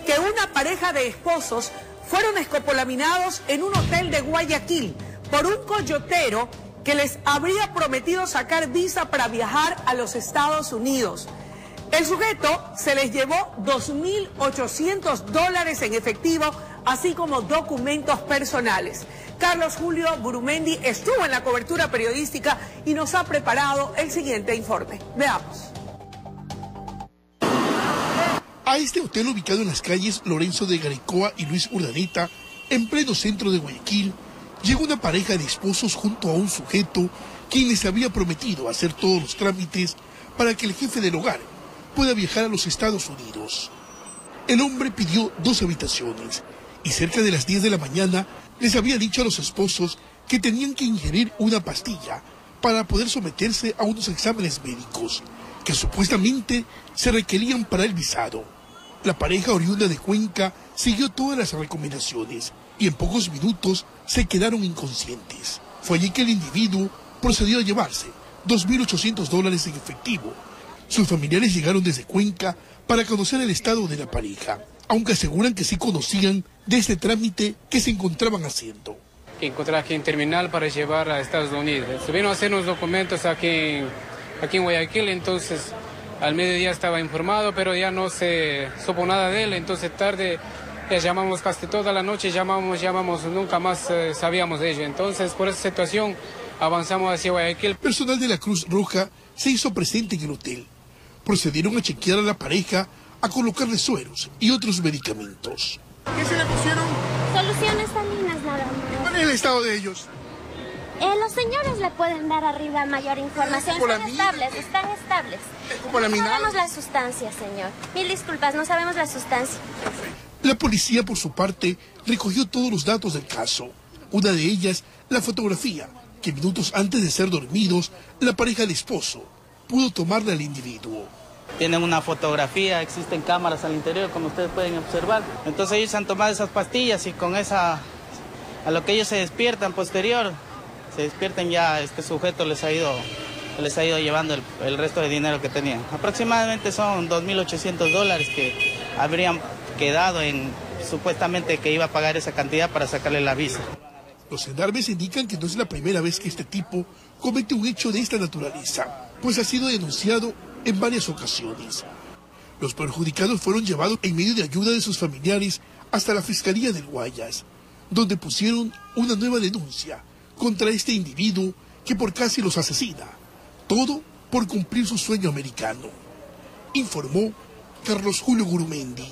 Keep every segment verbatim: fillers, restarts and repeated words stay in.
que una pareja de esposos fueron escopolaminados en un hotel de Guayaquil por un coyotero que les habría prometido sacar visa para viajar a los Estados Unidos. El sujeto se les llevó dos mil ochocientos dólares en efectivo, así como documentos personales. Carlos Julio Gurumendi estuvo en la cobertura periodística y nos ha preparado el siguiente informe. Veamos. A este hotel ubicado en las calles Lorenzo de Garecoa y Luis Urdaneta, en pleno centro de Guayaquil, llegó una pareja de esposos junto a un sujeto quien les había prometido hacer todos los trámites para que el jefe del hogar pueda viajar a los Estados Unidos. El hombre pidió dos habitaciones y cerca de las diez de la mañana les había dicho a los esposos que tenían que ingerir una pastilla para poder someterse a unos exámenes médicos que supuestamente se requerían para el visado. La pareja oriunda de Cuenca siguió todas las recomendaciones y en pocos minutos se quedaron inconscientes. Fue allí que el individuo procedió a llevarse dos mil ochocientos dólares en efectivo. Sus familiares llegaron desde Cuenca para conocer el estado de la pareja, aunque aseguran que sí conocían de este trámite que se encontraban haciendo. Encontrar aquí en terminal para llevar a Estados Unidos. Se vino a hacer unos documentos aquí en, aquí en Guayaquil, entonces al mediodía estaba informado, pero ya no se supo nada de él, entonces tarde ya llamamos casi toda la noche, llamamos, llamamos, nunca más eh, sabíamos de ello. Entonces por esa situación avanzamos hacia Guayaquil. Personal de la Cruz Roja se hizo presente en el hotel. Procedieron a chequear a la pareja, a colocarle sueros y otros medicamentos. ¿Qué se le pusieron? Soluciones salinas nada más. ¿Cuál es el estado de ellos? Eh, los señores le pueden dar arriba mayor información. Están estables, están estables. ¿Como la No mina? sabemos la sustancia, señor. Mil disculpas, no sabemos la sustancia. La policía, por su parte, recogió todos los datos del caso. Una de ellas, la fotografía, que minutos antes de ser dormidos, la pareja de esposo pudo tomarle al individuo. Tienen una fotografía, existen cámaras al interior, como ustedes pueden observar. Entonces ellos han tomado esas pastillas y con esa, a lo que ellos se despiertan posterior, se despiertan ya, este sujeto les ha ido, les ha ido llevando el, el resto de dinero que tenían. Aproximadamente son dos mil ochocientos dólares que habrían quedado en, supuestamente que iba a pagar esa cantidad para sacarle la visa. Los gendarmes indican que no es la primera vez que este tipo comete un hecho de esta naturaleza, pues ha sido denunciado en varias ocasiones. Los perjudicados fueron llevados en medio de ayuda de sus familiares hasta la Fiscalía del Guayas, donde pusieron una nueva denuncia contra este individuo que por casi los asesina, todo por cumplir su sueño americano. Informó Carlos Julio Gurumendi.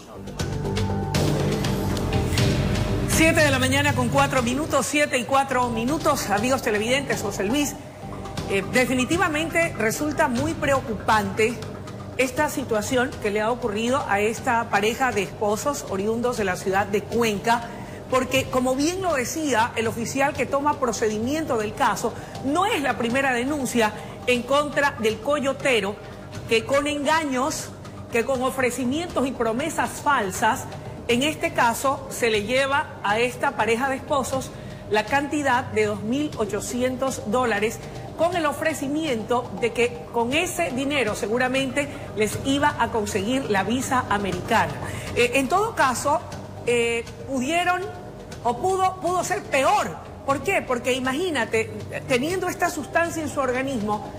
Siete de la mañana con cuatro minutos, siete y cuatro minutos, amigos televidentes, José Luis. Eh, definitivamente resulta muy preocupante esta situación que le ha ocurrido a esta pareja de esposos oriundos de la ciudad de Cuenca, porque como bien lo decía el oficial que toma procedimiento del caso, no es la primera denuncia en contra del coyotero que con engaños, que con ofrecimientos y promesas falsas, en este caso se le lleva a esta pareja de esposos la cantidad de dos mil ochocientos dólares con el ofrecimiento de que con ese dinero seguramente les iba a conseguir la visa americana. Eh, en todo caso, eh, pudieron o pudo, pudo ser peor. ¿Por qué? Porque imagínate, teniendo esta sustancia en su organismo,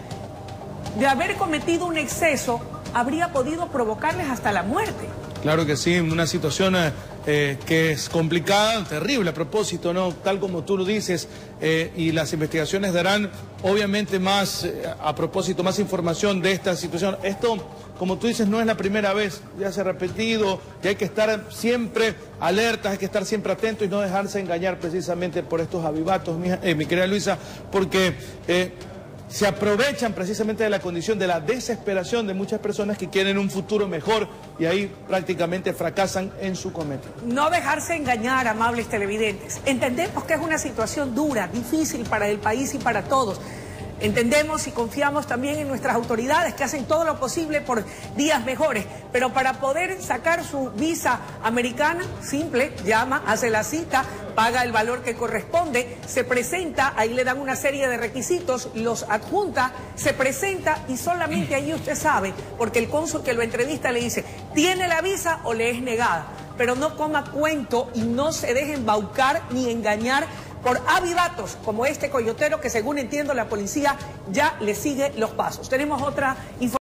de haber cometido un exceso, habría podido provocarles hasta la muerte. Claro que sí, una situación eh, que es complicada, terrible a propósito, ¿no? Tal como tú lo dices, eh, y las investigaciones darán obviamente más, eh, a propósito, más información de esta situación. Esto, como tú dices, no es la primera vez, ya se ha repetido, y hay que estar siempre alertas, hay que estar siempre atentos y no dejarse engañar precisamente por estos avivatos, mi, eh, mi querida Luisa, porque Eh, se aprovechan precisamente de la condición de la desesperación de muchas personas que quieren un futuro mejor y ahí prácticamente fracasan en su cometido. No dejarse engañar, amables televidentes. Entendemos que es una situación dura, difícil para el país y para todos. Entendemos y confiamos también en nuestras autoridades que hacen todo lo posible por días mejores, pero para poder sacar su visa americana, simple, llama, hace la cita, paga el valor que corresponde, se presenta, ahí le dan una serie de requisitos, los adjunta, se presenta y solamente ahí usted sabe, porque el cónsul que lo entrevista le dice, ¿tiene la visa o le es negada? pero no coma cuento y no se deje embaucar ni engañar por avivatos como este coyotero que, según entiendo, la policía ya le sigue los pasos. Tenemos otra información.